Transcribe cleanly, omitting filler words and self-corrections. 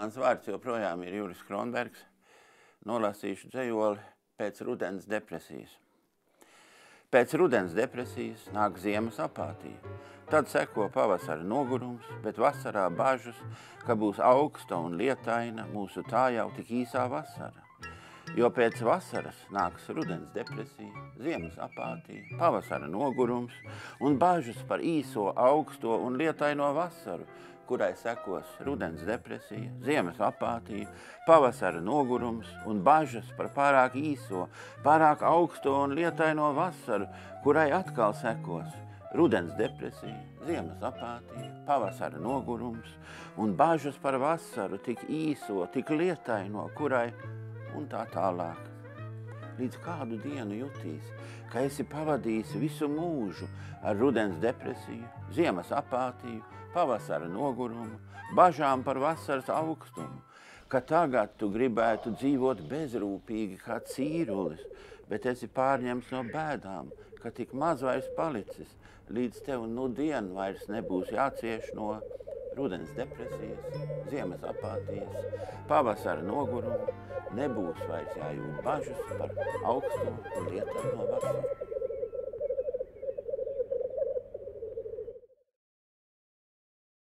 Mans vārds joprojām ir Juris Kronbergs. Nolasīšu dzejoli pēc rudens depresijas. Pēc rudens depresijas nāk ziemas apātija. Tad seko pavasara nogurums, bet vasarā bažas, ka būs augsta un lietaina mūsu tā jau tik īsā vasara. Jo pēc vasaras nāks rudens depresija, ziemas apātija, pavasara nogurums un bažas par īso, augsto un lietaino vasaru, kurai sekos rudens depresija, ziemas apātija, pavasara nogurums un bažas par pārāk īso, pārāk augsto un lietaino vasaru, kurai atkal sekos rudens depresija, ziemas apātija, pavasara nogurums un bažas par vasaru tik īso, tik lietaino, kurai un tā tālāk. Līdz kādu dienu jutīs, ka esi pavadījis visu mūžu ar rudens depresiju, ziemas apātiju, pavasara nogurumu, bažām par vasaras augstumu, ka tagad tu gribētu dzīvot bezrūpīgi kā cīrulis, bet esi pārņemts no bēdām, ka tik maz vairs palicis, līdz tev nudien vairs nebūs jācieš no rudens depresijas, ziemas apātijas, pavasara nogurumu, nebūs vairs jājūt bažas par augstumu un lietaino vasaru.